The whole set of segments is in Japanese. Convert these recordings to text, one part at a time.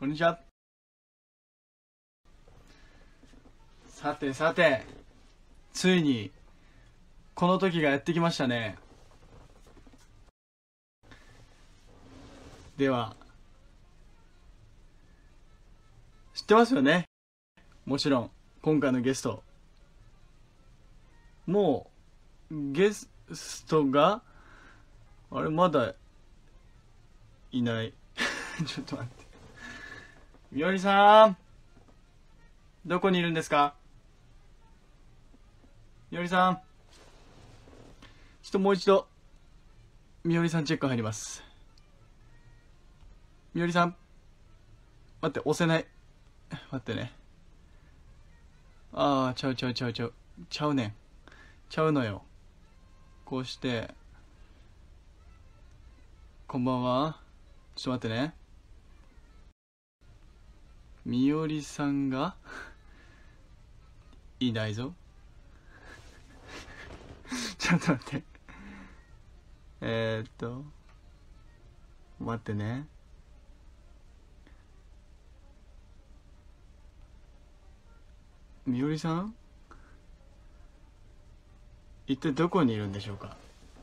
こんにちは。さてさて、ついにこの時がやってきましたね。では、知ってますよね。もちろん今回のゲスト、もうゲストがあれまだいないちょっと待って、みおりさん、どこにいるんですか？みおりさん、ちょっともう一度みおりさんチェック入ります。みおりさん、待って、押せない。待ってね。ああ、ちゃうちゃうちゃうちゃうちゃうねん、ちゃうのよ。こうして、こんばんは。ちょっと待ってね。みおりさんがいないぞ。ちょっと待って。待ってね。みおりさん、一体どこにいるんでしょうか。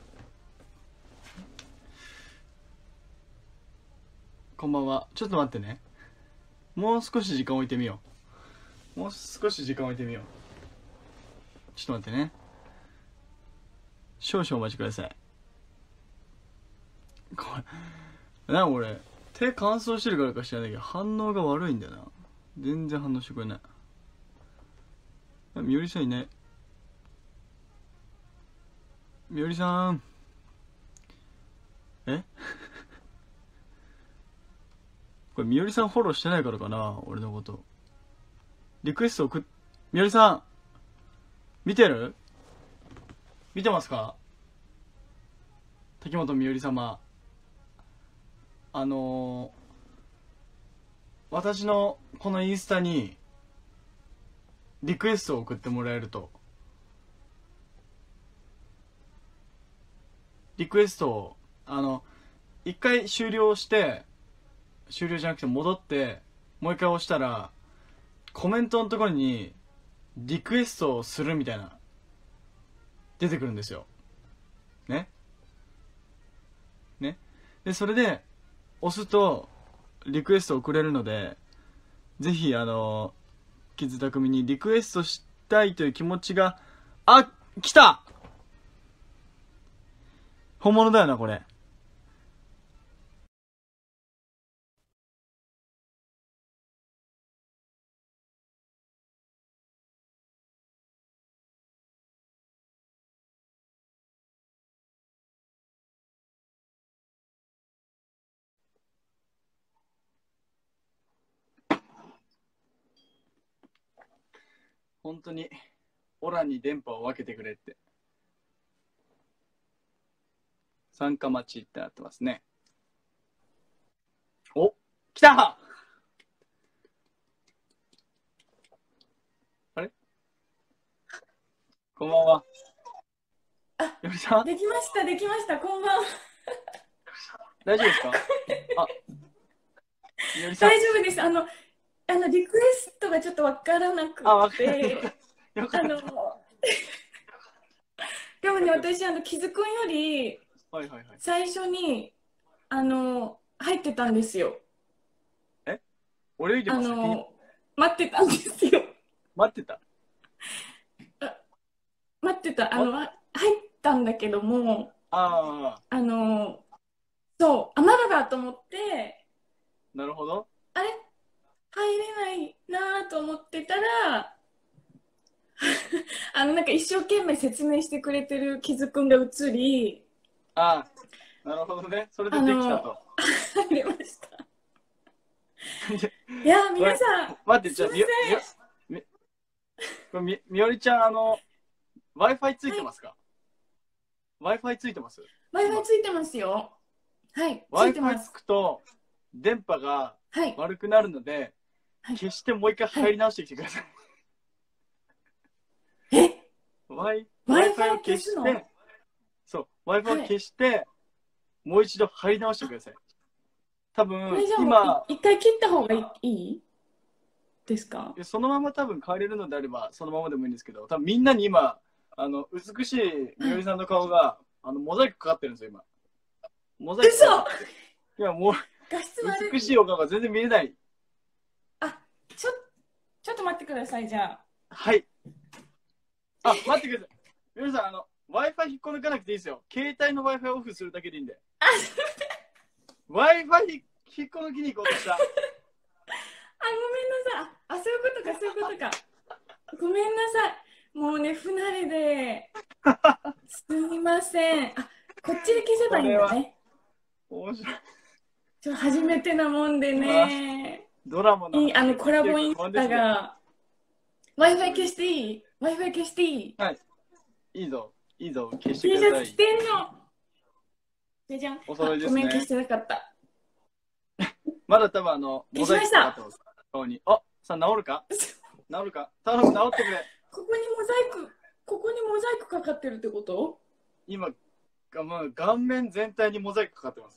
こんばんは。ちょっと待ってね。もう少し時間置いてみよう。もう少し時間置いてみよう。ちょっと待ってね。少々お待ちください。これ、俺、手乾燥してるからか知らないけど、反応が悪いんだよな。全然反応してくれない。みおりさんいない。みおりさん。これみおりさんフォローしてないからかな、俺のこと。リクエストみおりさん、見てる？見てますか？滝本みおり様。私のこのインスタにリクエストを送ってもらえると、リクエストを一回終了して、終了じゃなくて戻ってもう一回押したら、コメントのところにリクエストをするみたいな出てくるんですよね。でそれで押すとリクエストを送れるので、ぜひキッズたくみにリクエストしたいという気持ちが、来た。本物だよなこれ。本当にオラに電波を分けてくれって。参加待ちってなってますね。お、来た。あれ、こんばんは。よりさん、 できました、できました、こんばんは。 大丈夫ですか？よりさん。 大丈夫です。リクエストがちょっとわからなくて、 よかった。 でもね、私、気づくんより、 はいはいはい。 最初に、入ってたんですよ。 俺よりも先に待ってたんですよ。 待ってた。 待ってた、入ったんだけども、 ああ、 そう、まだだと思って、 なるほど。 あれ入れないなと思ってたら、なんか一生懸命説明してくれてるキズくんが映り、 ああ、なるほどね。それでできたと。 入れました。いや、皆さん、 待って、じゃあ、 すいまみおりちゃん、Wi-Fi ついてますか？ Wi-Fi ついてます？ Wi-Fi ついてますよ。はい、ついてま Wi-Fi つす。 くと、電波がはい。 悪くなるので、 はい、 消してもう一回入り直してきてください。Wi-Fi を消して、そう、Wi-Fi を消して、もう一度入り直してください。 多これ分じゃあもう今一回切った方がいいですか？ そのまま多分変えれるのであればそのままでもいいんですけど、多分みんなに今美しいみはい。 おりさんの顔がモザイクかかってるんですよ今。モザイクかか嘘。 ってて今もう画質悪い。 美しいお顔が全然見えない。 あ、ちょっと待ってください、じゃあ。 はい。あ、待ってください。みおりさんWi-Fi 引っこ抜かなくていいですよ。携帯の Wi-Fi オフするだけでいいんで。 あ、 Wi-Fi 引っこ抜きに行こうとした。 ごめんなさい。そういうことか、そういうことか。ごめんなさい。もうね、不慣れで。すみません。こっちで消せばいいんこれはだね。 面白い。 初めてなもんであ、 ね。 ドラマの話コラボインスタ不安ですね。 が。Wi-Fi 消していい？ Wi-Fi 消していい？ はい。いいぞ。いいぞ。消して T ください。 シャツ着てんの。じゃじゃん。 お揃いでごめん、消すね。 してなかった。 まだ多分モザイ消しました。 クかかってます。顔に。あ、さあ治るか？治るか？頼む、治ってくれ。 ここにモザイクかかってるってこと？ 今、顔面全体にモザイクかかってます。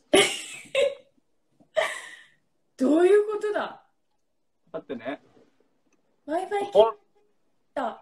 どういうことだ？ だってね。 Wi-Fi 切った。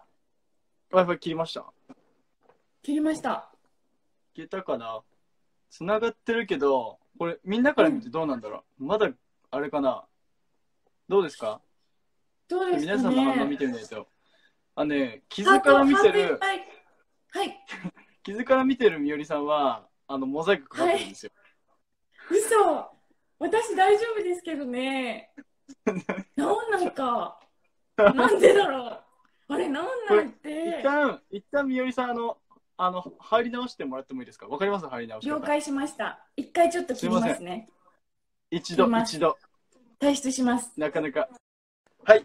Wi-Fi 切りました。 切りました。 消えたかな？繋がってるけど、これみんなから見てどうなんだろう、まだあれかな？どうですか？ どうですか皆さんの反応見ね。 てみないと。傷から見てる、 はい。 傷から見てるみおりさんは、モザイクかかってるんですよ。 嘘。私大丈夫ですけどね。なんか。なんでだろう。あれ、なんなんて。 一旦みおりさん、入り直してもらってもいいですか？わかります？入り直し方。 了解しました。一回ちょっと切りますね。 一度。 退出します。 なかなか。はい。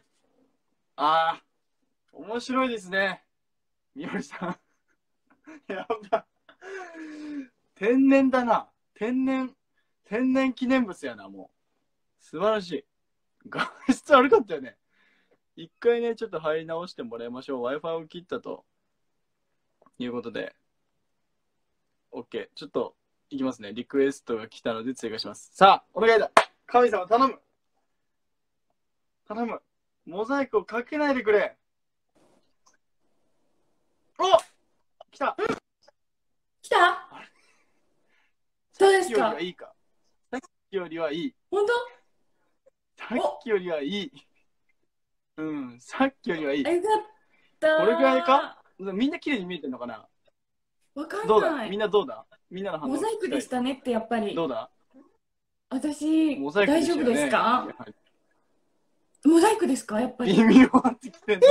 面白いですね。みおりさん。やば。天然だな。天然記念物やな、もう。素晴らしい。画質悪かったよね。一回ね、ちょっと入り直してもらいましょう。Wi-Fi を切ったということで。OK。ちょっと、いきますね。リクエストが来たので追加します。さあ、お願いだ。神様、頼む。頼む。モザイクをかけないでくれ。お！来た。 来た？どうですか？ さっきよりはいいか。さっきよりはいい。 本当？ さっきよりはいい。うん、さっきよりはいい。 よかった。 これぐらいか？みんな綺麗に見えてるのかな？ わかんない。 どうだ？みんなどうだ？みんなの反応。 モザイクでしたねってやっぱり。 どうだ？ 私、 モザイクで大丈夫したよね。 ですか？モザイクですか？やっぱり。 微妙ってきてん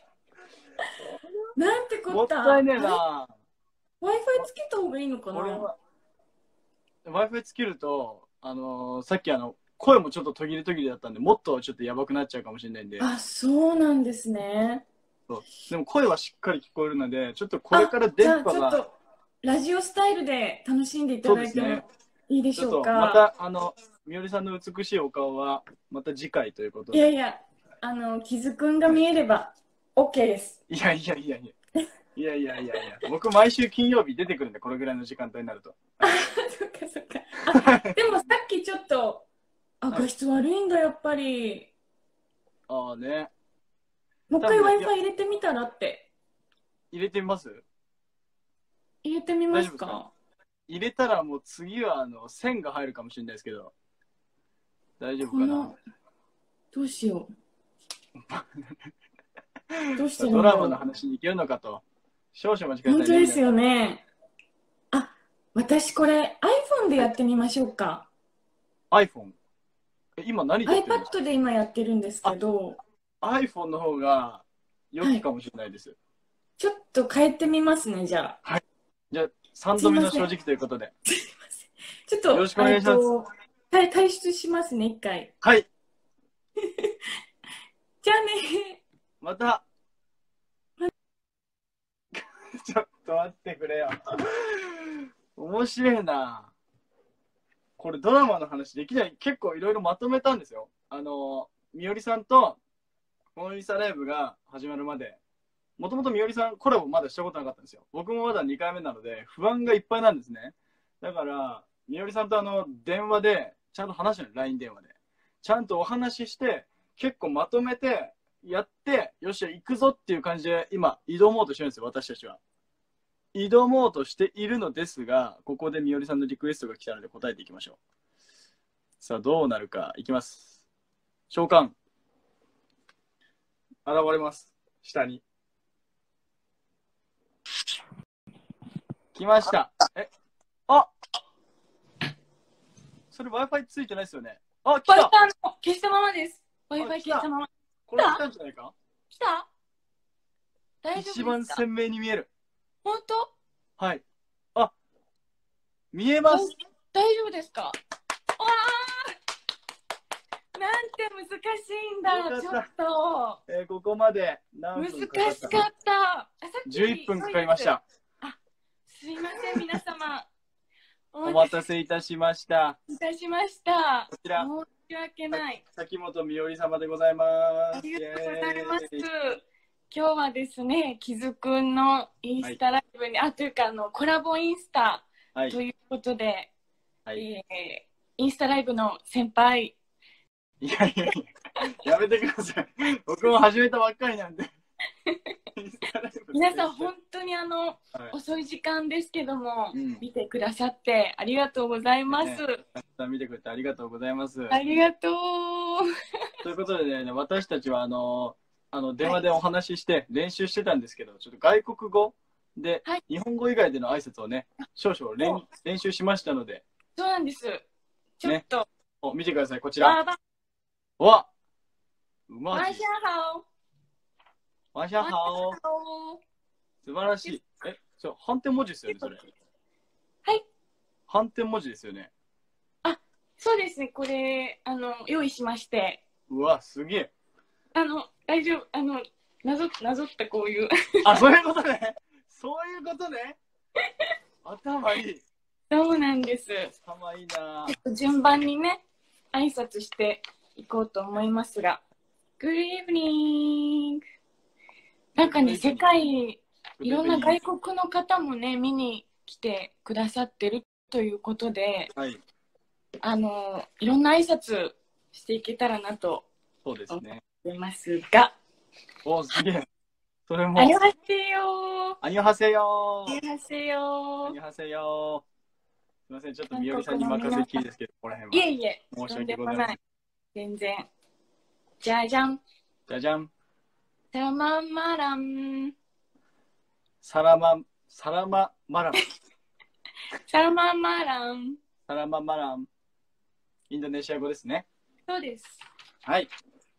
なんてこもっったたいねえな。 Wi-Fi つけた方がいいのかな？ これは Wi-Fi つけると、さっき声もちょっと途切れ途切れだったんで、もっとちょっとやばくなっちゃうかもしれないんで。 そうなんですね。 そうでも声はしっかり聞こえるので、ちょっとこれから電波が。 じゃあちょっとラジオスタイルで楽しんでいただいてもいいでしょうか。 またみおりさんの美しいお顔はまた次回ということで。 いやいや、キズくんが見えれば OK です。 いや、僕毎週金曜日出てくるんで、これぐらいの時間帯になると。 そっかそっか。でもさっきちょっと画質悪いんだやっぱり。 ね。 もう一回 Wi-Fi 入れてみたらって。 入れてみます？ 入れてみますか？ 入れたらもう次は線が入るかもしれないですけど、大丈夫かな？ どうしよう。どうしてドラマの話に行けるのかと。少々間違えた。 本当ですよね。私これ iPhone でやってみましょうか。 iPhone？ 今何でやってるんですか？ iPad で今やってるんですけど。 iPhone の方が良きかもしれないです。 ちょっと変えてみますね、じゃあ。 はい。じゃあ、3度目の正直ということで。 すいません。ちょっと、 よろしくお願いします。 退出しますね、一回。 はい。 じゃあね。 また。ちょっと待ってくれよ。面白いな。これドラマの話できない。結構いろいろまとめたんですよ。みおりさんとモナリサライブが始まるまで、もともとみおりさんコラボまだしたことなかったんですよ。僕もまだ2回目なので不安がいっぱいなんですね。だからみおりさんと電話でちゃんと話してるの、LINE 電話で。ちゃんとお話しして、結構まとめて、やって、よっしゃ、行くぞっていう感じで、今、挑もうとしてるんですよ、私たちは。挑もうとしているのですが、ここでみおりさんのリクエストが来たので答えていきましょう。さあ、どうなるか。いきます。召喚。現れます。下に。来ました。あ、それ Wi-Fi ついてないですよね。あ、来た。 消したままです。Wi-Fi 消したまま。 これ来たんじゃないか。 来た？大丈夫ですか？ 一番鮮明に見える。 本当？ はい。あ、見えます。 大丈夫ですか？わー、なんて難しいんだ。ちょっと。 ここまで何分かかった？ 難しかった。 11分かかりました。 すいません、皆様。 お待たせいたしました。 いたしました。 こちら、 申し訳ない。 崎本美織様でございます。 ありがとうございます。今日はですね、キズくんのインスタライブに、というかコラボインスタということで、インスタライブの先輩。 いやいやいや、やめてください。僕も始めたばっかりなんで。 皆さん本当に遅い時間ですけども、見てくださってありがとうございます。 見てくれてありがとうございます。 ありがとう。 ということでね、私たちは電話でお話しして練習してたんですけど、ちょっと外国語で、日本語以外での挨拶をね、少々練習しましたので。 そうなんです。ちょっと。 見てください、こちら。わ、うまい。 晚上好。 晚上好。素晴らしい。反転文字ですよね、それ。 はい。 反転文字ですよね。 そうですね、これ、用意しまして。 うわ、すげえ。 大丈夫、なぞったこういう。 そういうことね。そういうことね。頭いい。 そうなんです。 頭いいな。 順番にね、挨拶していこうと思いますが。Good evening。なんかね、世界、いろんな外国の方もね、見に来てくださってるということで、いろんな挨拶していけたらなとそうですね。 思いますが。 すげえ。それも。 アニョハセヨー。アニョハセヨー。 アニョハセヨー。 アニョハセヨー。すみません、ちょっとみおりさんに任せっきりですけど、ここら辺は。 いえいえ、 申し訳ございません。 全然。じゃじゃん。 じゃじゃん。 サラママラン。 サラママラン。 サラママラン。 サラママラン。インドネシア語ですね。 そうです。 はい。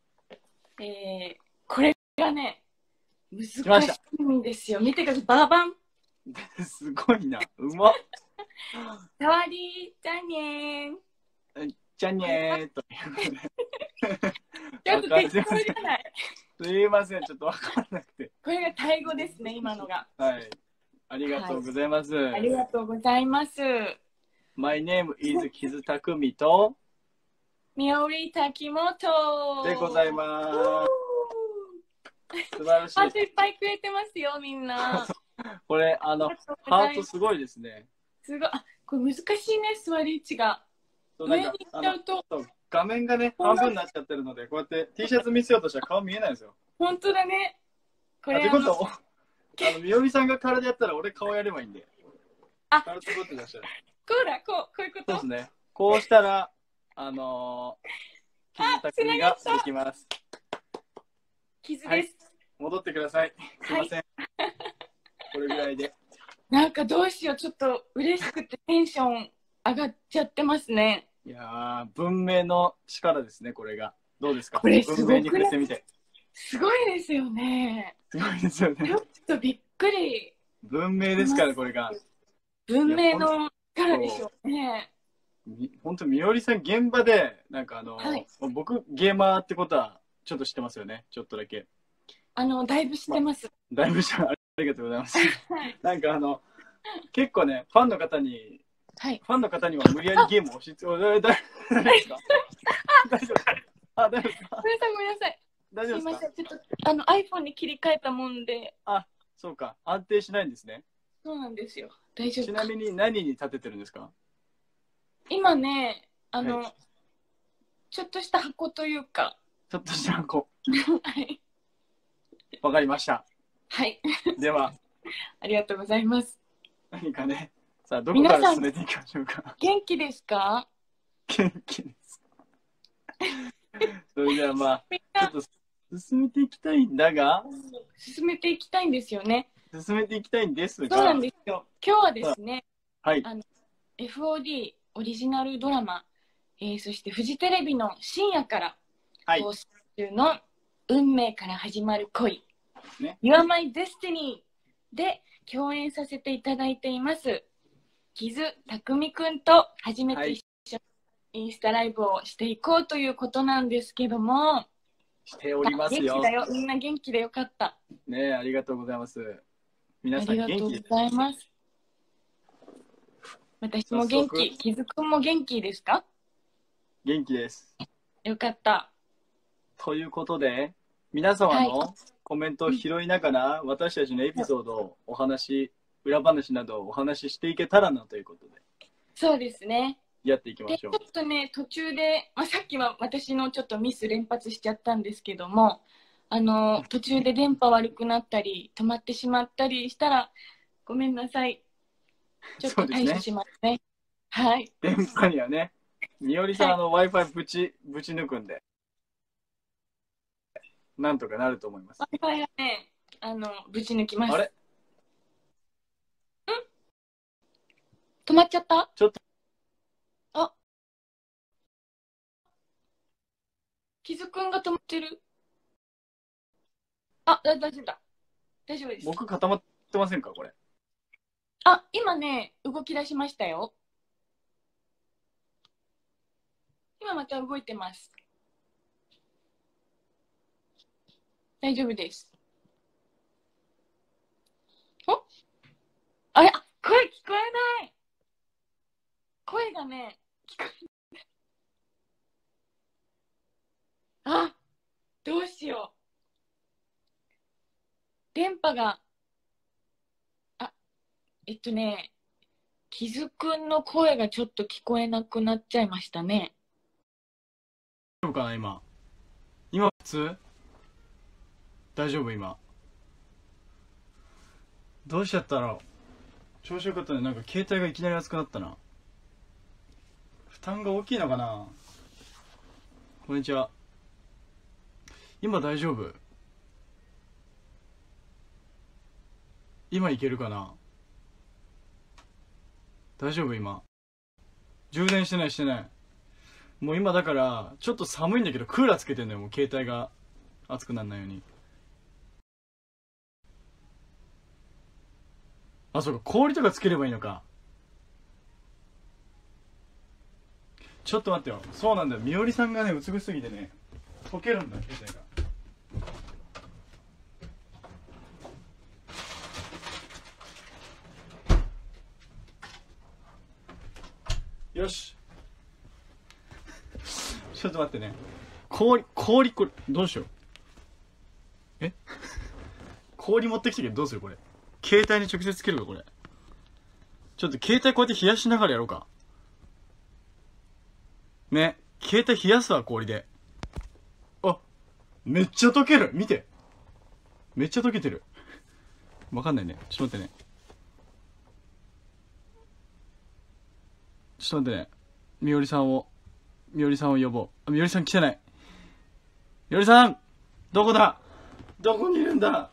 これがね、難しいんですよ。見てください。ババン。 すごいな。うまっ。 サワディー、じゃねー。じゃねーと。 ちょっと適当じゃない。 すいません、ちょっと分からなくて。 これがタイ語ですね、今のが。 はい。ありがとうございます。 ありがとうございます。 My name is キズタクミとみおりたきもとでございます。素晴らしい。 ハートいっぱいくれてますよ、みんな。 これ、ハートすごいですね。 すごい。これ難しいね、座り位置が。上に行っちゃうと。 画面がね、半分になっちゃってるので、こうやって T シャツ見せようとしたら顔見えないんですよ。 本当だね。 これってことみおりさんが体やったら俺顔やればいいんで。体こうやって出したら。 こうだ、こういうこと。 そうですね。こうしたら、傷たくみができます。 傷です。 戻ってください。すいません。これぐらいで。 なんかどうしよう、ちょっと嬉しくてテンション上がっちゃってますね。 いやー、文明の力ですね、これが。どうですか？ これすごく文明に触れてみて。 すごいですよね。 すごいですよね。 ちょっとびっくり。 文明ですから、これが。 文明の力でしょうね。 本当みおりさん現場でなんか僕ゲーマーってことはちょっと知ってますよね、ちょっとだけ。 だいぶ知ってます。 だいぶありがとうございます。なんか結構ねファンの方には無理やりゲームを押し付け、大丈夫ですか？大丈夫ですか？大丈夫ですか？ ごめんなさい。 大丈夫ですか？すいません、 ちょっとiPhone に切り替えたもんで。 そうか、安定しないんですね。 そうなんですよ。大丈夫。 ちなみに何に立ててるんですか？ 今ね、 はいちょっとした箱というか。 ちょっとした箱。 はい。 わかりました。 はい。 では、 ありがとうございます。 何かね、さあ、どこから進めていきましょうか。 元気ですか？ 元気です。それではまあ、 みんなちょっと進めていきたいんだが、 進めていきたいんですよね。 進めていきたいんですが、 そうなんですよ。今日はですね、 はい、 FOD オリジナルドラマ、そしてフジテレビの深夜からはい、 放送中の運命から始まる恋、 ね、 You are my destiny で共演させていただいています木津匠くんと初めて一緒にインスタライブをしていこうということなんですけども、 しておりますよ。 元気だよ。みんな元気でよかった。 ね、ありがとうございます。皆あさん元りがとう気ございます。私も元気。木津くんも元気ですか？ 元気です。 よかった。 ということで、皆様はのコメントを拾いながら、私たちのエピソードをお話、裏話などをお話ししていけたらなということで、 そうですね。 やっていきまで、 しょう。 ちょっとね、途中で、さっきは私のちょっとミス連発しちゃったんですけども、途中で電波悪くなったり、止まってしまったりしたら、ごめんなさい。ちょっと対処しますね。はい。 電波にはね、みおりさん、Wi-Fi ぶち抜くんで、なんとかなると思います。 Wi-Fi はね、ぶち抜きます。 あれ？ 止まっちゃった？ ちょっと。 あ、木津くんが止まってる。あ、大丈夫だ。大丈夫です。 僕固まってませんか、これ。 あ、今ね、動き出しましたよ。今また動いてます。大丈夫です。お？あれ、声聞こえない。声がね、聞こえない。あ、どうしよう。電波が、木津くんの声がちょっと聞こえなくなっちゃいましたね。 大丈夫かな、今。今普通？大丈夫、今。どうしちゃったろう。調子よかったね。なんか携帯がいきなり熱くなったな。負担が大きいのかな。こんにちは。今大丈夫？今いけるかな。大丈夫？今充電してない。もう今だからちょっと寒いんだけどクーラーつけてんのよ。もう携帯が熱くならないように。あ、そうか、氷とかつければいいのか。ちょっと待ってよ。そうなんだよ、みおりさんがね、美しすぎてね、溶けるんだ、携帯が。よし。ちょっと待ってね。氷、これ、どうしよう。氷持ってきたけどどうするこれ。携帯に直接つけるか、これ。ちょっと携帯こうやって冷やしながらやろうか。ね。携帯冷やすわ、氷で。あ、めっちゃ溶ける。見て。めっちゃ溶けてる。わかんないね。ちょっと待ってね。ちょっと待ってね。みおりさんを呼ぼう。みおりさん来てない。みおりさんどこだ？どこにいるんだ？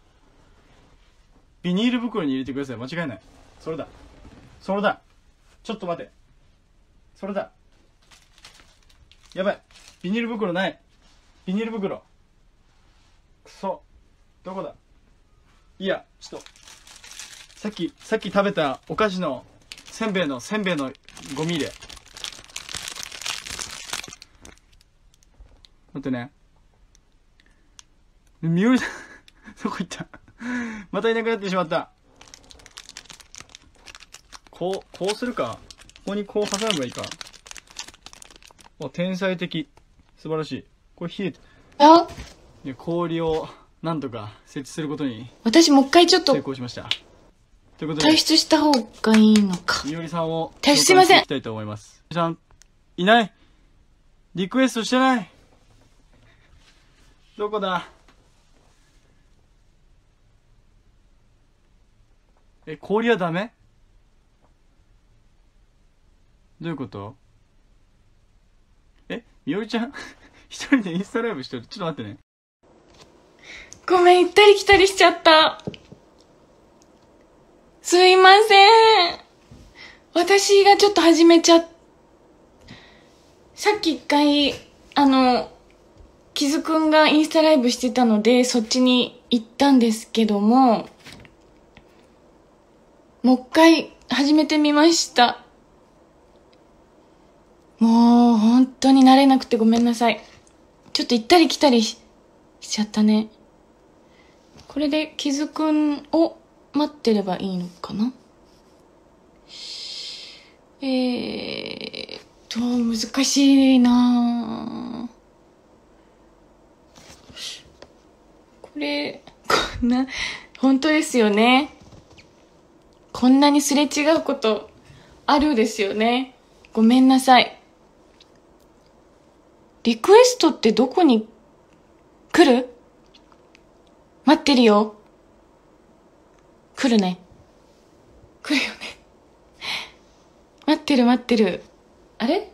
ビニール袋に入れてください。間違いない。それだ。ちょっと待て。それだ。やばい。ビニール袋ない。ビニール袋。くそ。どこだ？いや、ちょっと。さっき食べたお菓子のせんべいのゴミ入れ。待ってね。みおりさん、どこ行った？またいなくなってしまった。こうするか。ここにこう挟めばいいか。お、天才的。素晴らしい。これ冷えて。氷をなんとか設置することに私もう一回ちょっと成功しました。ということで、 退出した方がいいのか。 みおりさんをすいません。 いきたいと思います。みおりさん、 いない。リクエストしてない。どこだ。氷はダメ？どういうこと？みおりちゃん一人でインスタライブしてる。ちょっと待ってね。 ごめん、行ったり来たりしちゃった。すいません。私がちょっと始めちゃっ、さっき一回、キズくんがインスタライブしてたので、そっちに行ったんですけども、もう一回始めてみました。もう本当に慣れなくてごめんなさい。ちょっと行ったり来たりしちゃったね。これでキズくんを待ってればいいのかな？難しいなぁ。これ、こんな、本当ですよね。こんなにすれ違うことあるですよね。ごめんなさい。リクエストってどこに来る？待ってるよ。来るね。来るよね。待ってる待ってる。あれ？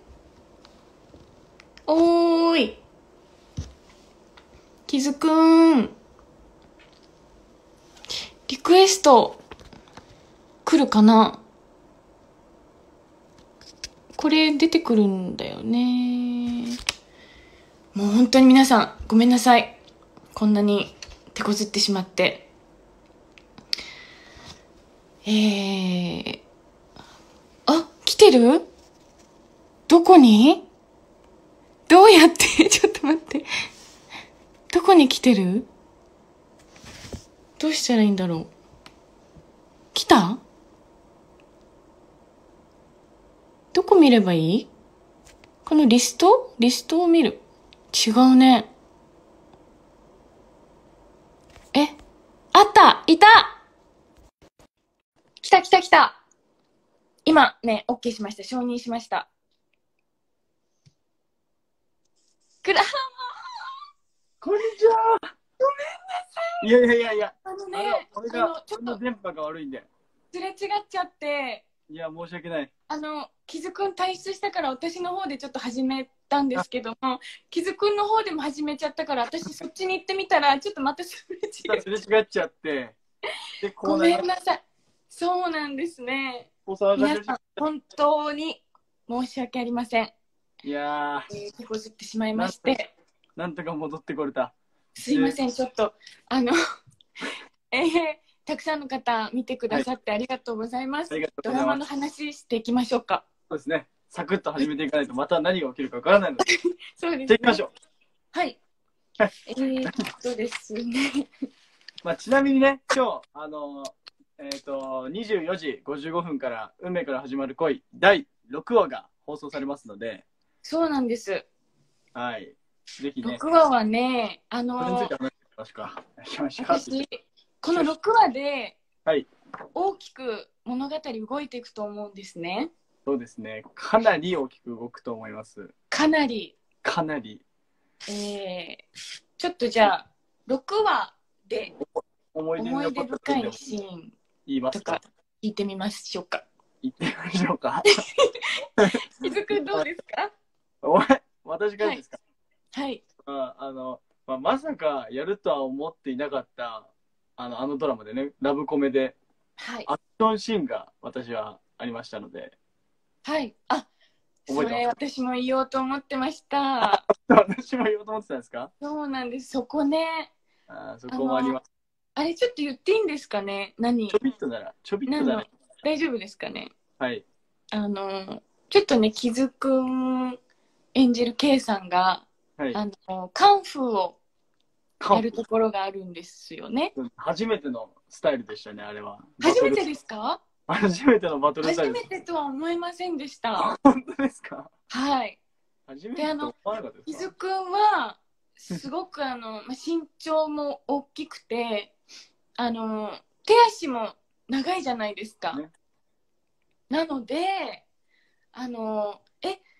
おーい。キズくん。リクエスト来るかな？これ出てくるんだよね。もう本当に皆さんごめんなさい。こんなに手こずってしまって。あ、来てる？どこに？どうやってちょっと待って。どこに来てる？どうしたらいいんだろう。来た？どこ見ればいい？このリストを見る。違うね。あった！いた！来た来た来た！今ね、OK しました。承認しました。グラハこんにちは。ごめんなさい。いや。これが、ちょっと電波が悪いんで。 すれ違っちゃって。 いや、申し訳ない。 キズくん退出したから私の方でちょっと始めたんですけども、キズくんの方でも始めちゃったから、私そっちに行ってみたら、ちょっとまたすれ違っちゃって。 で、ごめんなさい。そうなんですね。皆さん、本当に申し訳ありません。 いやー、手こずってしまいまして。 なんとか戻ってこれた。 すいません、ちょっと、たくさんの方見てくださってありがとうございます。ドラマの話していきましょうか。 そうですね。サクッと始めていかないとまた何が起きるかわからないので。 そうですね。 じゃあ行きましょう。 はい。ですね。 まあちなみにね、今日24時55分から運命から始まる恋第6話が放送されますので。 そうなんです。 はい。ぜひね。 6話はね、 これについて話してみますか。 私この6話ではい大きく物語動いていくと思うんですね。 そうですね。かなり大きく動くと思います。 かなり。ちょっとじゃあ6話で思い出深いシーンとか聞いてみましょうか。 言ってみましょうか。 キズくんどうですか？ 私からですか？ はい。 まさかやるとは思っていなかったあのドラマでね、ラブコメで、 はい、 アクションシーンが私はありましたので。 はい。あ、それ私も言おうと思ってました。 私も言おうと思ってたんですか？ そうなんです。そこね。 そこもあります。 あれちょっと言っていいんですかね？何？ ちょびっとなら。 大丈夫ですかね？ はい。 ちょっとね、キズくん演じる K さんが、 はい、 カンフーをやるところがあるんですよね。 初めてのスタイルでしたね、あれは。 初めてですか？ 初めてのバトルスタイル。 初めてとは思いませんでした。 本当ですか？ はい。 初めてと思わなかったですか？ キズくんはすごく身長も大きくて手足も長いじゃないですか。ね、なので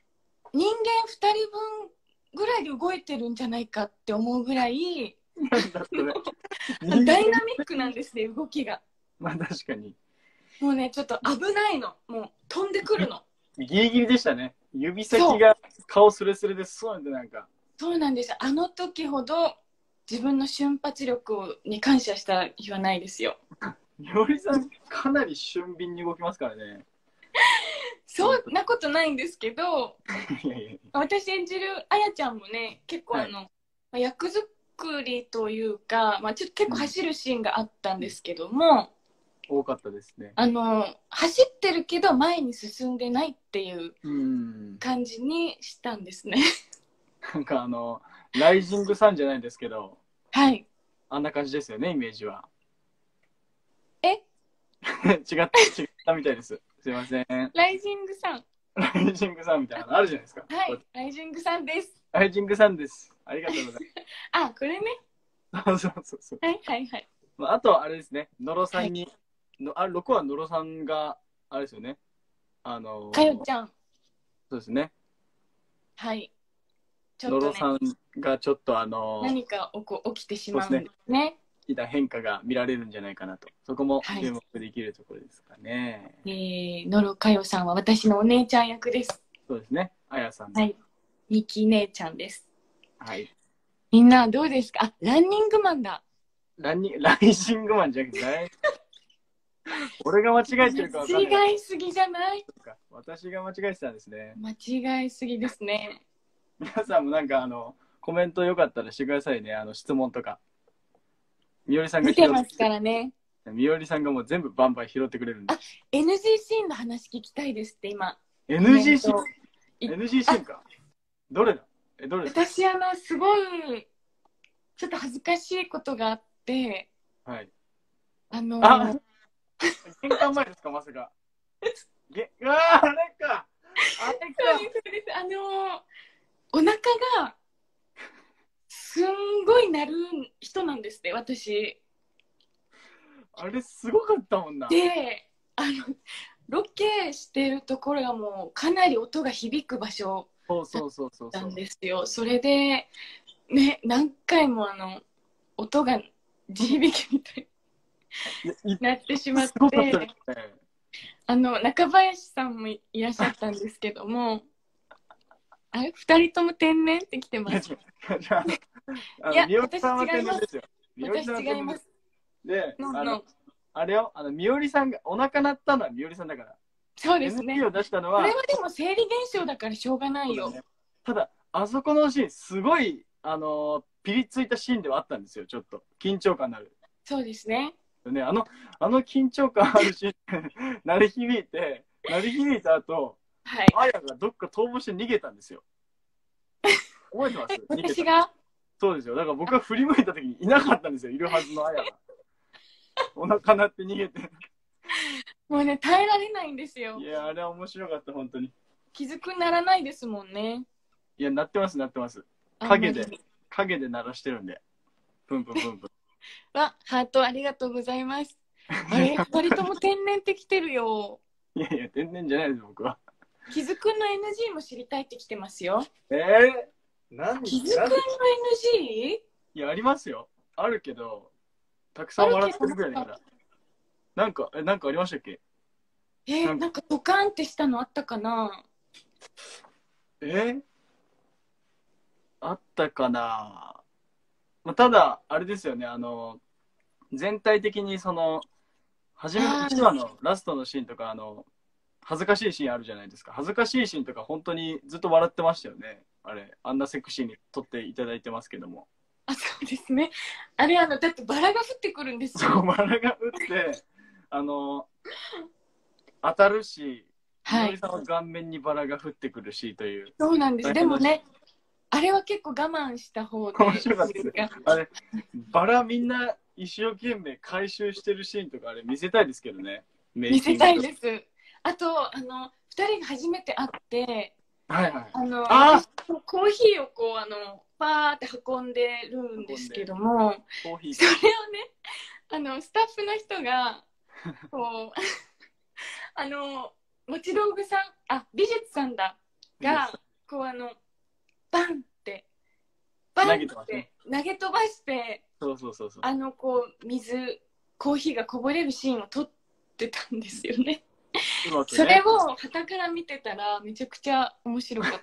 人間2人分ぐらいで動いてるんじゃないかって思うぐらいなんだそれ。 ダイナミックなんですね、動きが。 まあ確かに。 もうね、ちょっと危ないの。もう飛んでくるの。 ギリギリでしたね。指先が顔スレスレでそうなんでなんか。 そうなんです。あの時ほど自分の瞬発力に感謝した日はないですよ。 みおりさんかなり俊敏に動きますからね。 そんなことないんですけど、 いやいや私演じるあやちゃんもね、結構役作りというか、ちょっと結構走るシーンがあったんですけども、 多かったですね。 走ってるけど前に進んでないっていううん。 感じにしたんですね。 なんかライジングさんじゃないんですけど、 はい。 あんな感じですよね、イメージは。 え違ったみたいです。すいません。 ライジングさん。 ライジングさんみたいなのあるじゃないですか。 はい、ライジングさんです。 ライジングさんです。ありがとうございあ、これね。 ます。そう。 はいはいはい。 まあ、あとはあれですね、野呂さんに、6は野呂さんが、あれですよね。 かよちゃん。 そうですね。 はい。ち野ょっとね、 呂さんがちょっと何か起きてしまうんですね。 いた変化が見られるんじゃないかなと。そこもはい注目できるところですかね。 野呂かよさんは私のお姉ちゃん役です。 そうですね。あやさん。 はい。ミキ姉ちゃんです。 はい。 みんなどうですか？あ、ランニングマンだ。 ライジングマンじゃなくて、俺が間違えてるか分かんない。 間違いすぎじゃない？ 私が間違えてたんですね。 間違いすぎですね。 皆さんもなんかコメントよかったらしてくださいね。質問とか。みおりさんが見てますからね。 みおりさんがもう全部バンバン拾ってくれるんで。 NG シーンの話聞きたいですって今。 NG シーンい ?NG シーンか。どれだどれですか？ 私すごいちょっと恥ずかしいことがあって、 はい。 あ玄関前ですかまさか。あれか。あれか。 そうです。お腹がすんごい鳴る人なんですって私。 あれすごかったもんな。 で、ロケしてるところがもうかなり音が響く場所そう。 なんですよ。それでね、何回も音が地響きみたいになってしまっすごかったて、 ですね。 中林さんもいらっしゃったんですけども、あれ2人とも天然って来てます。いや、 みおりさんは天然ですよ。 私違います。 で、 のあれよ、みおりさんがお腹鳴ったのはみおりさんだから。 そうですね。 NG を出したのは、 これはでも生理現象だからしょうがないよ。 ね、ただ、あそこのシーン、すごい、ピリついたシーンではあったんですよ、ちょっと。緊張感のある。 そうですね。 ね、あの緊張感あるシーン、鳴り響いた後、 はい。 あやがどっか逃亡して逃げたんですよ。覚えてます私がそうですよ。だから僕が振り向いた時にいなかったんですよ、いるはずのあやが。お腹鳴って逃げて。 もうね、耐えられないんですよ。 いや、あれは面白かった、本当に。 気づくならないですもんね。 いや、鳴ってます。影で鳴らしてるんで。プンプン。 ハートありがとうございます。あれ、2人とも天然って来てるよ。 いや、天然じゃないです、僕は。 気づくの NG も知りたいって来てますよ。 何気づくの NG？ いや、ありますよ。あるけど、たくさん笑ってるぐらいだから。なんかありましたっけ？ なんかドカンってしたのあったかな？ あったかな。ただ、あれですよね、全体的に初めの1話のラストのシーンとか、恥ずかしいシーンあるじゃないですか。恥ずかしいシーンとか、本当にずっと笑ってましたよね。あんなセクシーに撮っていただいてますけども。 そうですね。あれ、だってバラが降ってくるんですよ。 そう、バラが降って、当たるし、みのりさんは顔面にバラが降ってくるしという。 そうなんです。でもね、あれは結構我慢した方で。 面白かったです。あれ、バラみんな一生懸命回収してるシーンとか、あれ見せたいですけどね。 見せたいです。あと、2人が初めて会って、 私コーヒーをパーって運んでるんですけども、それをね、スタッフの人が、持ち道具さん、美術さんだが、 こうバンってバンっ投げてますねて投げ飛ばして、 そうそうそうそう。 こうコーヒーがこぼれるシーンを撮ってたんですよね。 うまくねそれを傍から見てたらめちゃくちゃ面白かった。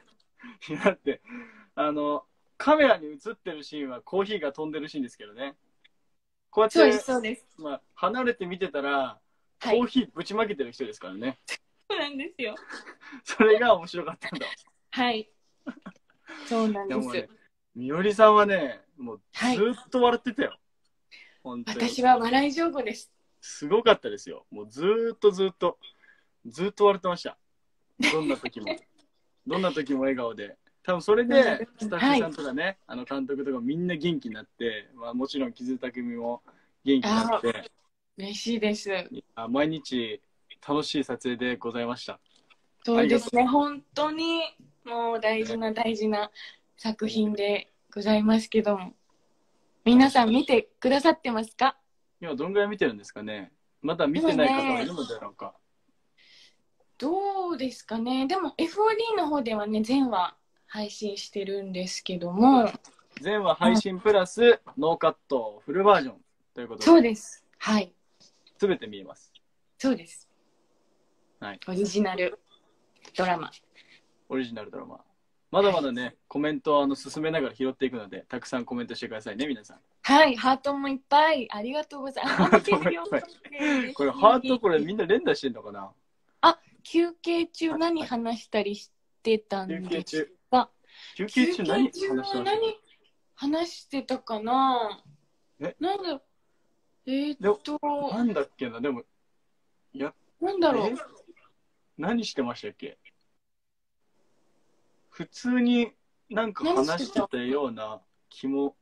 だってカメラに映ってるシーンはコーヒーが飛んでるシーンですけどね。こうやってそうですそうです。 まあ、離れて見てたら、コはい、 ーヒーぶちまけてる人ですからね。 そうなんですよ。 それが面白かったんだ。 はい。そうなんです。 でもね、みおりさんはね、もうずっと笑ってたよ。本当に。 私は笑い上手です。 すごかったですよ。もうずっと笑ってました。どんな時も。どんな時も笑顔で。多分それで、スタッフさんとかね、監督とかみんな元気になって、まあ、もちろん木津匠も元気になって、 嬉しいです。 毎日楽しい撮影でございました。 そうですね、本当にもう大事な大事な作品でございますけども、皆さん見てくださってますか？ 今どんぐらい見てるんですかね。まだ見てない方もいるのだろうか。 どうですかね。でも FOD の方ではね、全話配信してるんですけども、 全話配信プラスノーカットフルバージョンということで、 そうです。はい。 すべて見えます。 そうです。 はい。 オリジナルドラマ。 オリジナルドラマ。まだまだね、コメントを進めながら拾っていくので、たくさんコメントしてくださいね、皆さん。 はい、ハートもいっぱい。ありがとうございます。 ハートもいっぱい。これ、ハートこれみんな連打してんのかな？ 休憩中何話したりしてたんですか？ 休憩中何話してました？ 話してたかな？なんだなんだっけな、でも、 なんだろう。 何してましたっけ？普通になんか話してたような気も、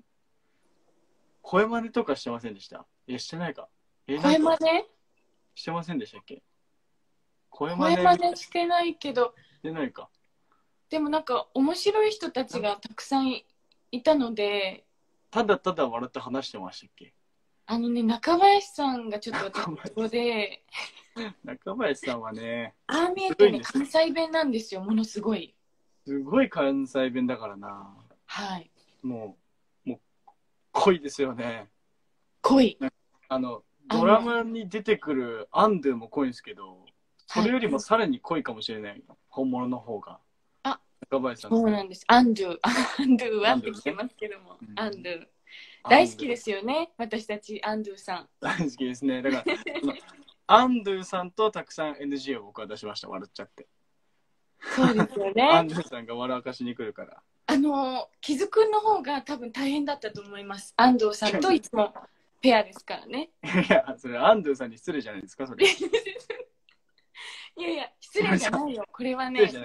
声真似とかしてませんでした？してないか。 声真似してませんでしたっけ？声真似してないけど。 してないか。 でもなんか面白い人たちがたくさんいたので、 ただただ笑って話してましたっけ？ 中林さんがちょっと私で中林さんはね、 ああ見えてね、関西弁なんですよ、ものすごい。 すごい関西弁だからな。 はい。 もう濃いですよね。 濃い。 ドラマに出てくるアンドゥも濃いんですけど、それよりもさらに濃いかもしれない、本物の方が。中林さん。 そうなんです。アンドゥはって聞きますけども、アンドゥ。大好きですよね、私たち、アンドゥさん。 大好きですね。だから、アンドゥさんとたくさん NG を僕は出しました、笑っちゃって。 そうですよね。 アンドゥさんが笑かしに来るから。 木津くんの方が多分大変だったと思います。安藤さんといつもペアですからね。 いや、それアンドゥさんに失礼じゃないですか、それ。 いや、失礼じゃないよ。これはね、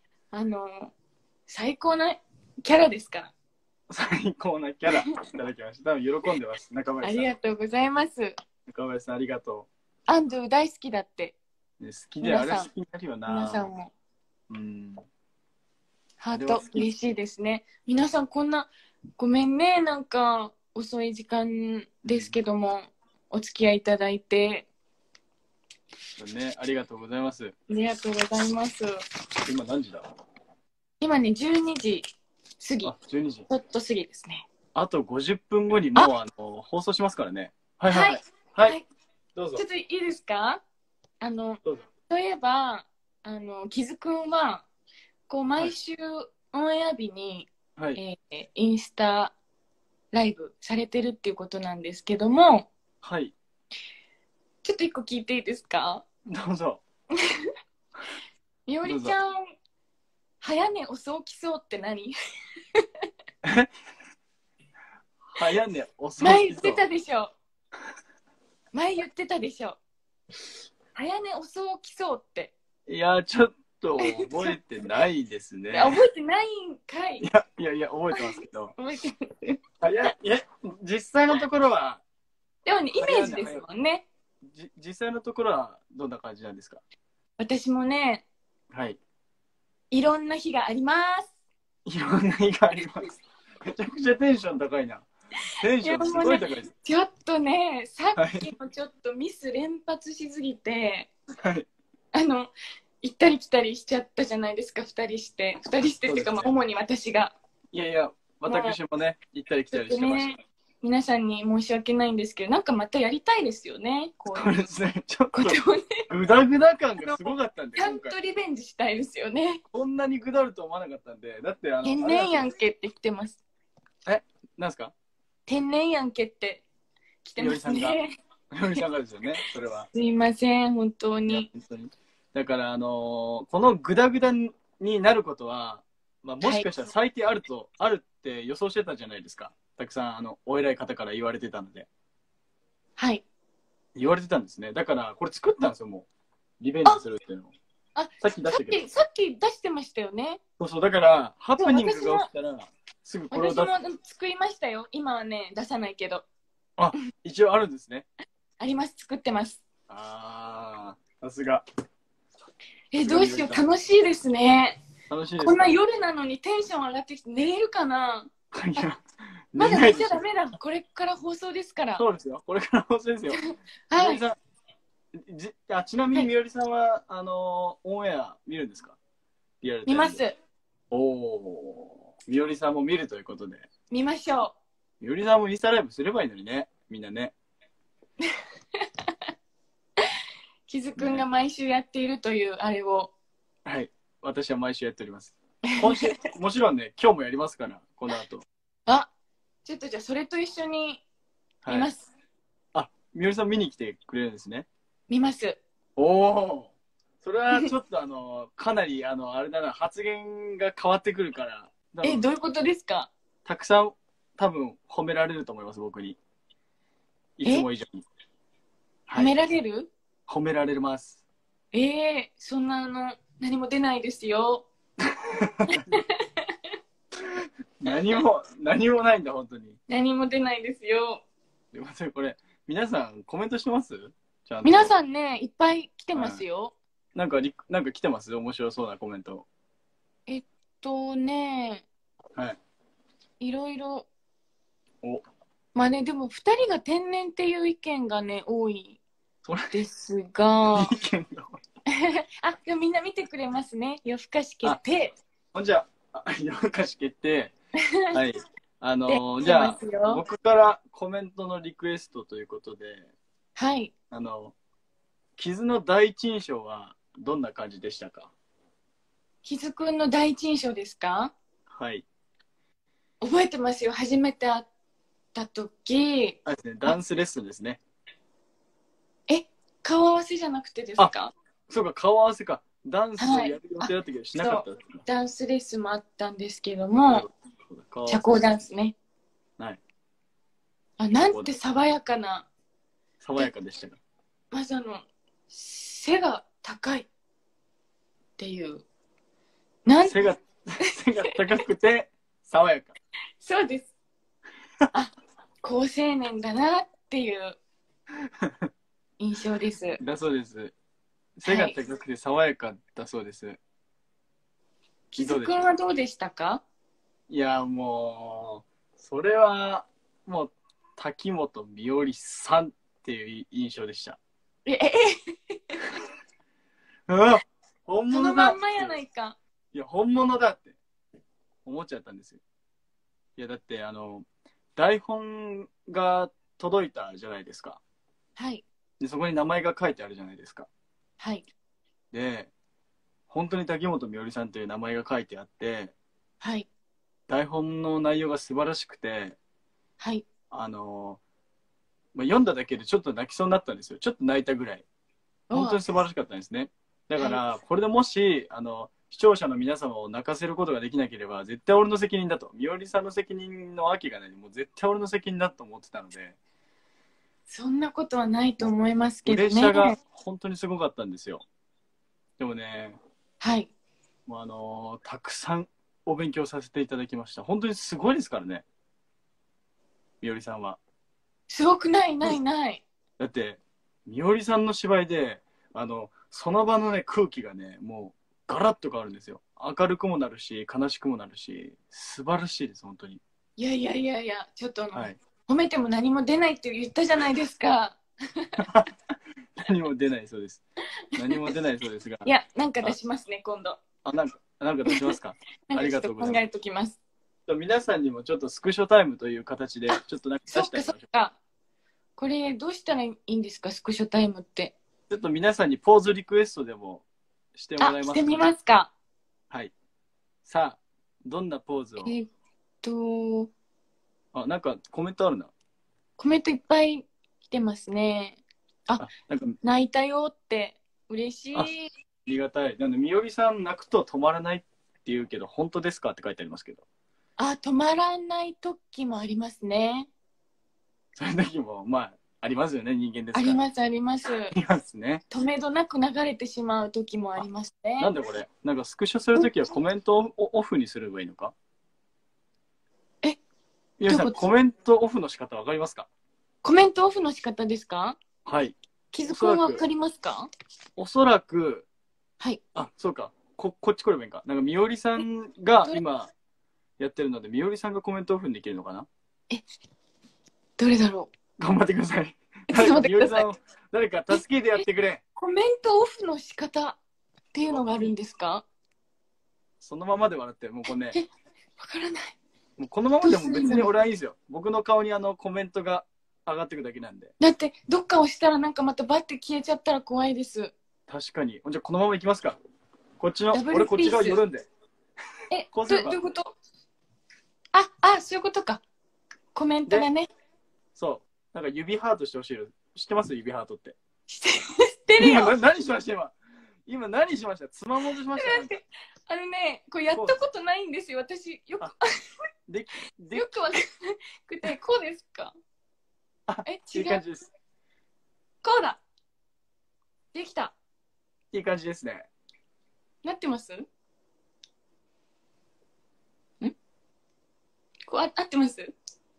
最高なキャラですから。 最高なキャラいただきました。多分喜んでます、中林さん。 ありがとうございます。 中林さん、ありがとう。安藤大好きだって。 好きで、あれ好きになるよな。 皆さんも。ハート嬉しいですね。皆さんこんな、ごめんね、なんか遅い時間ですけども、お付き合いいただいて。 ね、ありがとうございます。 ありがとうございます。 今何時だ？ 今ね、12時過ぎ。 12時。 ちょっと過ぎですね。 あと50分後にもう放送しますからね。はい。どうぞ。 ちょっといいですか？ どうぞ。 例えば、木津くんは、こう、毎週オンエア日に、インスタライブされてるっていうことなんですけども、 はい。 ちょっと一個聞いていいですか？ どうぞ。 みおりちゃん、早寝遅起きそうって何？ 早寝遅起きそう。 前言ってたでしょ。早寝遅起きそうって。 いや、ちょっと覚えてないですね。 覚えてないんかい。 いや、覚えてますけど。 覚えてます。 実際のところは。 でもね、イメージですもんね。 実際のところはどんな感じなんですか？ 私もね、 はい。 いろんな日があります。 いろんな日があります。めちゃくちゃテンション高いな。テンションすごい高いです。 ちょっとね、さっきもちょっとミス連発しすぎて、 はい。 行ったり来たりしちゃったじゃないですか、2人してっていうか、まあ、主に私が。 いやいや、私もね、行ったり来たりしてました。 ね、皆さんに申し訳ないんですけど、なんかまたやりたいですよね。こそうですね、ちょっとね、 グダグダ感がすごかったんで、 ちゃんとリベンジしたいですよね。 こんなにグダると思わなかったんで、だって天然やんけって来てます。 なんすか？ 天然やんけって来てますね。 みおりさんがですよね、それは。 すいません、本当に。 本当にだからこのグダグダになることは、まあ、もしかしたら最低あるって予想してたじゃないですか。たくさんお偉い方から言われてたので。 はい。 言われてたんですね。だからこれ作ったんですよ、もう。リベンジするっていうのを。さっき出したけど。 さっき出してましたよね。 そう、だからハプニングが起きたらすぐこれを出す。 私も作りましたよ。今はね、出さないけど。 一応あるんですね。 あります、作ってます。 さすが。 どうしよう、楽しいですね。 楽しいです。 こんな夜なのにテンション上がってきて寝れるかな。 いや、 まだ寝ちゃダメだ。これから放送ですから。 そうですよ。これから放送ですよ。 はい。 ちなみにみおりさんは、オンエア見るんですか？リアルタイムで。 見ます。 みおりさんも見るということで。 見ましょみおりさんもインスタライブすればいいのにね、みんなね。 キズくんが毎週やっているというあれを。 はい。私は毎週やっております。今週、もちろんね、今日もやりますから、この後。 ちょっとじゃあそれと一緒に見ます。 みおりさん見に来てくれるんですね。 見ます。 それはちょっとかなりあれだな、発言が変わってくるから。 どういうことですか？ たくさん多分褒められると思います、僕に。いつも以上に。 褒められる？ 褒められます。 そんな何も出ないですよ。 何もないんだ、本当に。 何も出ないですよ。 すいません、これ、皆さんコメントしてます？ちゃんと。 皆さんね、いっぱい来てますよ。 なんか来てます？面白そうなコメント。 はい。いろいろ。 お。 まあね、でも2人が天然っていう意見がね、多いですが。 意見が多い。 でもみんな見てくれますね。夜更かし決定。 じゃあ、夜更かし決定。はい。じゃあ、僕からコメントのリクエストということで、 はい。 傷の第一印象はどんな感じでしたか？ 傷くんの第一印象ですか？ はい。 覚えてますよ。初めて会った時。 ですね、ダンスレッスンですね。 顔合わせじゃなくてですか？ そうか、顔合わせか。ダンスやる予定だったけど、しなかったですね。 ダンスレッスンもあったんですけども、社交ダンスね。 はい。 なんて爽やかな。 爽やかでしたか？ まず背が高いっていう。 背が高くて爽やか。 そうです。好青年だなっていう印象です。 だそうです。背が高くて爽やかだそうです。 キズくんはどうでしたか？ いや、もう、それは、もう、滝本美織さんっていう印象でした。本物だ。 そのまんまやないか。 いや、本物だって思っちゃったんですよ。いや、だって台本が届いたじゃないですか。 はい。 で、そこに名前が書いてあるじゃないですか。 はい。 で、本当に滝本美織さんという名前が書いてあって、 はい。 台本の内容が素晴らしくて、 はい。 読んだだけでちょっと泣きそうになったんですよ。ちょっと泣いたぐらい。本当に素晴らしかったんですね。だから、これでもし、視聴者の皆様を泣かせることができなければ、絶対俺の責任だと。美織さんの責任のわけがない。もう絶対俺の責任だと思ってたので。 そんなことはないと思いますけどね。 プレッシャーが本当にすごかったんですよ。でもね、 はい。 もうたくさんお勉強させていただきました。本当にすごいですからね。美織さんは。 すごくない。 だって、美織さんの芝居で、その場のね、空気がね、もう、ガラッと変わるんですよ。明るくもなるし、悲しくもなるし、素晴らしいです、本当に。 いや、ちょっと褒めても何も出ないって言ったじゃないですか。 何も出ないそうです。何も出ないそうですが。 いや、なんか出しますね、今度。 なんか出しますか。 なんかちょっと考えときます。 皆さんにもちょっとスクショタイムという形で、ちょっとなんかそっか出してあげましょう。 そっか。これ、どうしたらいいんですか、スクショタイムって。 ちょっと皆さんにポーズリクエストでもしてもらいますか。 してみますか。 はい。さあ、どんなポーズを。なんかコメントあるな。 コメントいっぱい来てますね。なんか泣いたよって、嬉しい。 ありがたい。なんで、みおりさん泣くと止まらないって言うけど、本当ですかって書いてありますけど。 止まらない時もありますね。 そういう時も、まあ、ありますよね、人間ですから。 あります、あります。 ありますね。 止めどなく流れてしまう時もありますね。 なんでこれ、なんかスクショするときはコメントをオフにすればいいのか。みおりさん、コメントオフの仕方わかりますか。 コメントオフの仕方ですか。 はい。 気づくのわかりますか。 おそらく、 はい。 そうか。こっち来ればいいか。なんかみおりさんが今やってるので、みおりさんがコメントオフにできるのかな。 どれだろう。 頑張ってください。みおりさんを誰か助けてやってくれ。 コメントオフの仕方っていうのがあるんですか。 そのままで笑って、もうこれね。 わからない。 もうこのままでも別に俺はいいんですよ。僕の顔にコメントが上がってくだけなんで。 だってどっか押したらなんかまたバッて消えちゃったら怖いです。 確かに。じゃあこのままいきますか。こっちの俺こっち側寄るんで。 どういうこと。そういうことか。コメントがね。 そう。なんか指ハートしてほしいの。知ってます？指ハートって。 知ってるよ。 何しました今何しました？つまもうとしました。 これやったことないんですよ。私よくよくわかんなくて、こうですか。違う。 いい感じです。 こうだ。できた。 いい感じですね。 なってます？こう合ってます？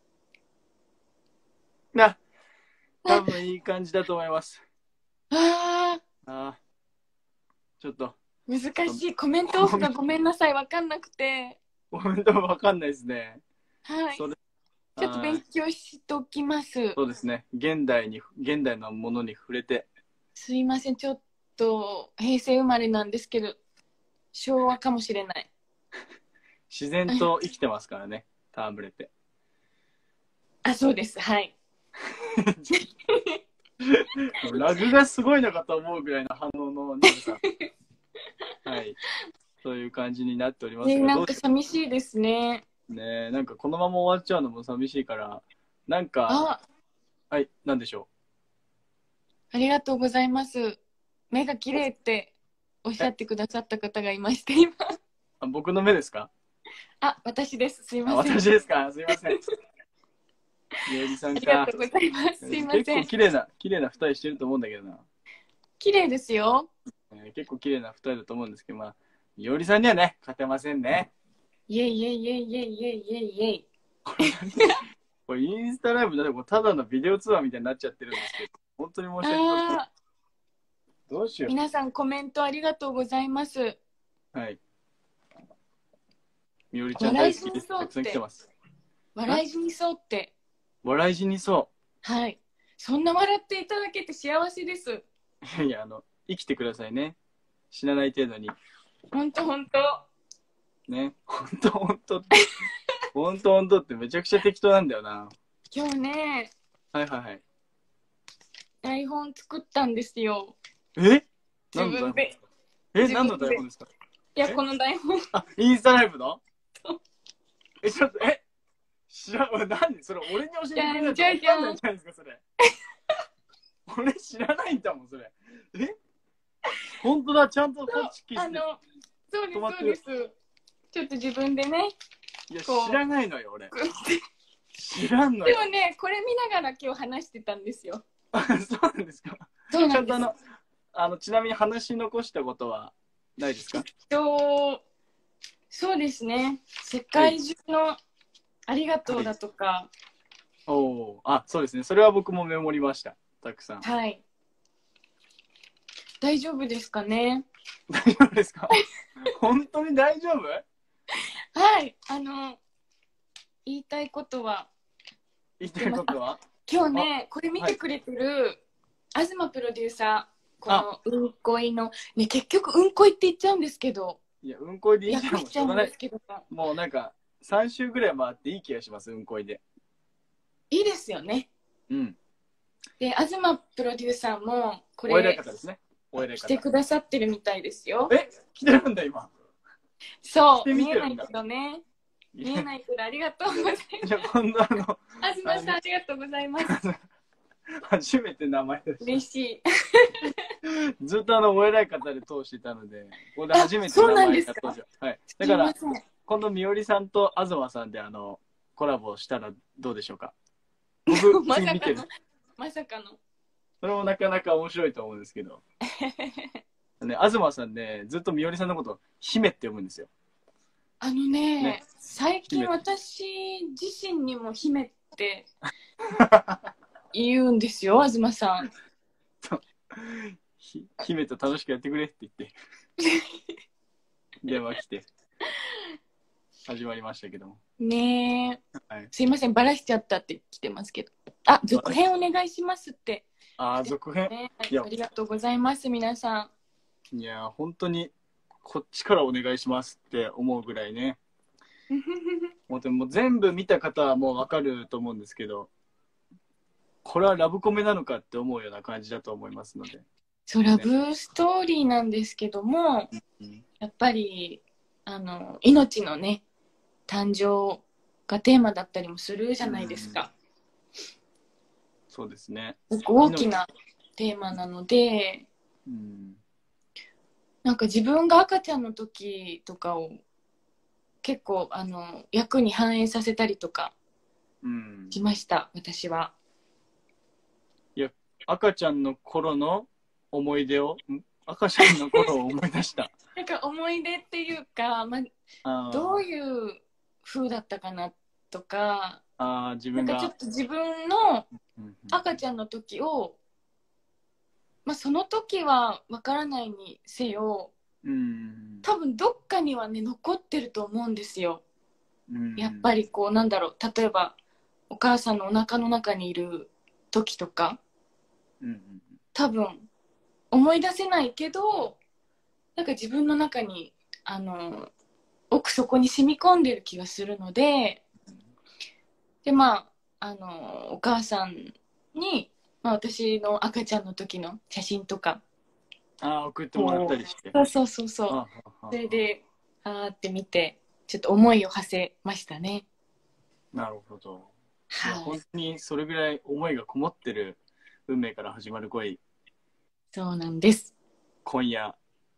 多分いい感じだと思います。ちょっと難しい。コメントオフがごめんなさい、わかんなくて。 コメントわかんないですね。 はい。ちょっと勉強しときます。 そうですね。現代のものに触れて。 すいません、ちょっと平成生まれなんですけど、昭和かもしれない。 自然と生きてますからね、戯れて。 そうです。はい。 ラグがすごいのかと思うぐらいの反応の長さ。はい。そういう感じになっておりますが、 なんか寂しいですね。 ねえ、なんかこのまま終わっちゃうのも寂しいから、なんか、はい、なんでしょう。ありがとうございます。目が綺麗っておっしゃってくださった方がいまして、今。 僕の目ですか？ 私です。すいません。 私ですか？すいません。みおりさんか。 ありがとうございます。すいません。 結構綺麗な二重してると思うんだけどな。 綺麗ですよ。 結構綺麗な二重だと思うんですけど、みおりさんにはね、勝てませんね。 イエイイエイイエイイエイイエイイエイイエイ。 これインスタライブでただのビデオ通話みたいになっちゃってるんですけど、本当に申し訳ない。どうしよう。 皆さんコメントありがとうございます。 はい。みおりちゃん大好きです。たくさん来てます。 笑い死にそうって。 笑い死にそう。 はい。そんな笑っていただけて幸せです。 いや、生きてくださいね。死なない程度に。 ほんとほんと。 ね。ほんとほんとって。ほんとほんとってめちゃくちゃ適当なんだよな。 今日ね。 はいはいはい。 台本作ったんですよ。 自分で。 何の台本ですか？ いや、この台本。 インスタライブの？ちょっと、知らん、何それ、俺に教えてくれないと分かんないじゃないですか、それ。俺知らないんだもん、それ。本当だ、ちゃんとこっち聞いて。 そうです。ちょっと自分でね。 いや、知らないのよ、俺。知らんのよ。 でもね、これ見ながら今日話してたんですよ。 そうなんですか。ちゃんとちなみに話し残したことはないですか？ そうですね。世界中のありがとうだとか。 そうですね。それは僕もメモりました。たくさん。 はい。大丈夫ですかね？ 大丈夫ですか？本当に大丈夫？ はい。言いたいことは。 今日ね、これ見てくれてる東プロデューサー、このうんこいの、ね、結局うんこいって言っちゃうんですけど、 いや、うんこいでいいじゃん、も訳しちゃうんうしょうがない。 ですけど、 もうなんか、3週ぐらい回っていい気がします、うんこいで。 いいですよね。 うん。 で、東プロデューサーも、こお偉いれ、 方ですね。お偉い方。 来てくださってるみたいですよ。 来てるんだ、今。 そう、 来てみ見えてるんだないけどね。見えないけど、ありがとうございます。 じゃあ、今度東さん、ありがとうございます。 初めて名前出し嬉しい。 た。ずっとお偉い方で通してたので、ここで初めてそう名なんですか前が登場。はい。だから、 すいません。 今度、みおりさんと東さんでコラボしたらどうでしょうか。僕、 まさ次見てるかの。、まさかの。 それもなかなか面白いと思うんですけど。ね、東さんね、ずっとみおりさんのこと、姫って呼ぶんですよ。ね最近姫私自身にも姫って言うんですよ、東さん。 姫と楽しくやってくれって言って、電話来て、始まりましたけども。 ねえ、 はい、 すいません、バラしちゃったって来てますけど。あ、続編お願いしますって。 続編。 ね、 いやありがとうございます、皆さん。 いや、本当に、こっちからお願いしますって思うぐらいね。もう全部見た方はもうわかると思うんですけど、これはラブコメなのかって思うような感じだと思いますので。 そう、ラブストーリーなんですけども、 うん、 やっぱり命のね、誕生がテーマだったりもするじゃないですか。 そうですね。 すごく大きなテーマなので、なんか自分が赤ちゃんの時とかを結構役に反映させたりとかしました、私は。 いや、赤ちゃんの頃の思い出を、赤ちゃんの頃を思い出した。 なんか思い出っていうか、どういう風だったかなとか、 自分がなんかちょっと自分の赤ちゃんの時を、その時は分からないにせよ、多分どっかにはね残ってると思うんですよ。やっぱりこうなんだろう、例えばお母さんのお腹の中にいる時とか、多分思い出せないけど、なんか自分の中に奥底に染み込んでる気がするので、でお母さんに、私の赤ちゃんの時の写真とか送ってもらったりして。 そうそれでって見てちょっと思いを馳せましたね。 なるほど。 はい、 本当にそれぐらい思いがこもってる運命から始まる恋。 そうなんです。 今夜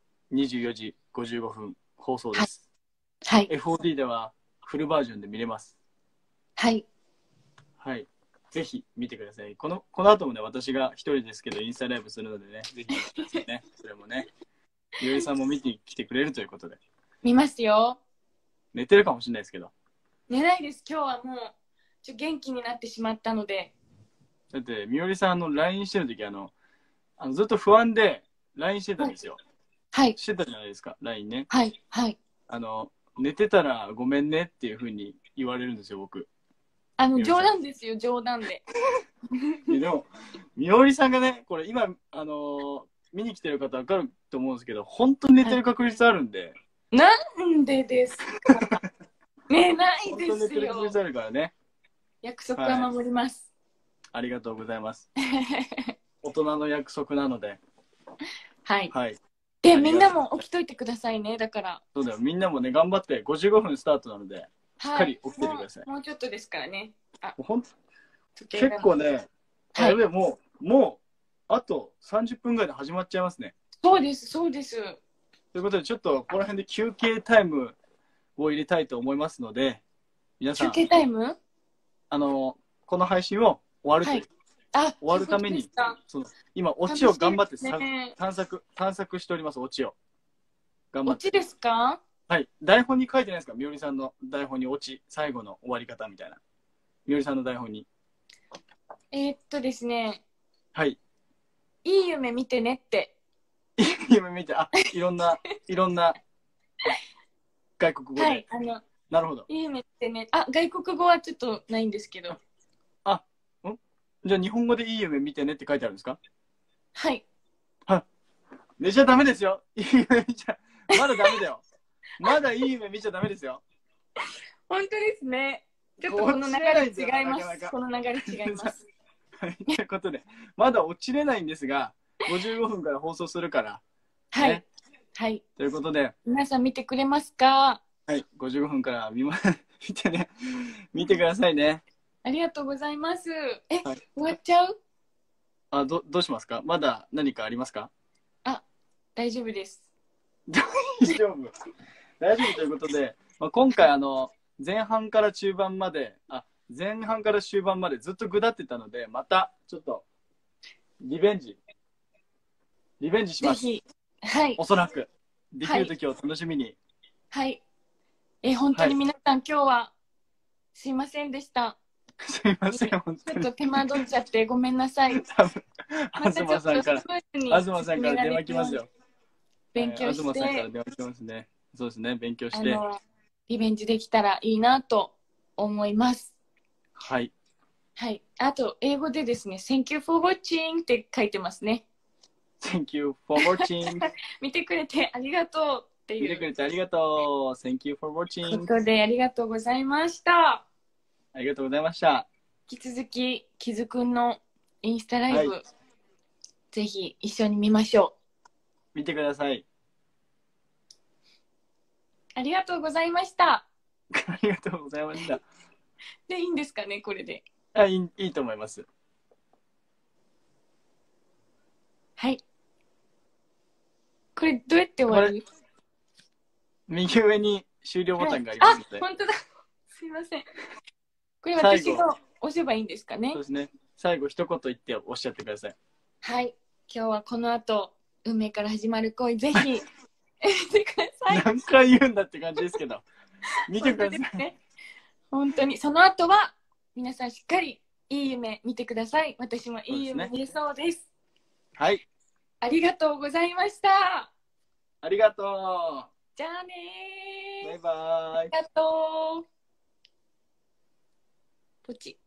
24時55分放送です。 はい。 FOD ではフルバージョンで見れます。 はい。 はい。ぜひ見てください。この後もね、私が一人ですけど、インスタライブするのでね、ぜひ見てくださいね。それもね、ゆりさんも見てきてくれるということで。 見ますよ。 寝てるかもしれないですけど。 寝ないです。今日はもう、元気になってしまったので。 だって、みおりさんLINE してるとき、ずっと不安で LINE してたんですよ。 はい。 してたじゃないですか、LINE ね。 はい。はい。 寝てたらごめんねっていうふうに言われるんですよ、僕。 冗談ですよ、冗談で。 でも、みおりさんがね、これ今、見に来てる方分かると思うんですけど、本当に寝てる確率あるんで。 なんでですか？寝ないですよ。 本当に寝てる確率あるからね。 約束は守ります。 ありがとうございます。大人の約束なので。 はい。 はい。 で、みんなも起きといてくださいね、だから。 そうだよ、みんなもね、頑張って55分スタートなので、しっかり起きててください。 もうちょっとですからね。 結構ね、 はい、 もう、あと30分ぐらいで始まっちゃいますね。 そうです、そうです。 ということで、ちょっとこの辺で休憩タイムを入れたいと思いますので、皆さん、 休憩タイム？ この配信を終わると、終わるために、今、オチを頑張って、探索しております、オチを。頑張って。 オチですか？ はい。台本に書いてないですか？みおりさんの台本にオチ、最後の終わり方みたいな。みおりさんの台本に。 ですね。 はい。 いい夢見てねって。 いい夢見て、いろんな外国語で。 はい、 なるほど。 いい夢見てね。外国語はちょっとないんですけど。 じゃあ日本語でいい夢見てねって書いてあるんですか？ はい。 寝ちゃダメですよ。いい夢見ちゃ、まだダメだよ。まだいい夢見ちゃダメですよ。 本当ですね。ちょっとこの流れ違います。 なかなかこの流れ違います。 はい、ということで、まだ落ちれないんですが、55分から放送するから。 はい。 ね、 はい。 ということで、 皆さん見てくれますか？ はい、55分から見てね、見てくださいね。 ありがとうございます。 はい、 終わっちゃう？ どうしますか？まだ何かありますか？ 大丈夫です。 大丈夫。大丈夫ということで、今回前半から中盤まで、前半から終盤までずっと下ってたので、またちょっとリベンジします。 ぜひ、はい。 おそらく。できる時を楽しみに。 はい。本当に皆さん、今日はすいませんでした。 すいません、本当に。 ちょっと手間取っちゃってごめんなさい。 東さんから電話来ますよ。 勉強して、 東さんから電話来ますね。そうですね、勉強して。 リベンジできたらいいなと思います。 はい。 はい。あと、英語でですね、Thank you for watching って書いてますね。 Thank you for watching. 見てくれてありがとうっていう。 見てくれてありがとう。Thank you for と watching. いうことで、ありがとうございました。 ありがとうございました。 引き続き、キズくんのインスタライブ、 はい、 ぜひ一緒に見ましょう。 見てください。 ありがとうございました。 ありがとうございました。 で、いいんですかね、これで。 いいと思います。 はい。これ、どうやって終わる？ 右上に終了ボタンがありますので。 本当だ。すいません。これ私が押せばいいんですかね。 そうですね。最後一言言っておっしゃってください。 はい。今日はこの後、運命から始まる恋、ぜひ見てください。 何回言うんだって感じですけど。見てください。 ね、本当に。その後は、皆さんしっかりいい夢見てください。私もいい夢見れそうです。 はい。 ありがとうございました。 ありがとう。 じゃあねー。 バイバイ。 ありがとう。ポチ。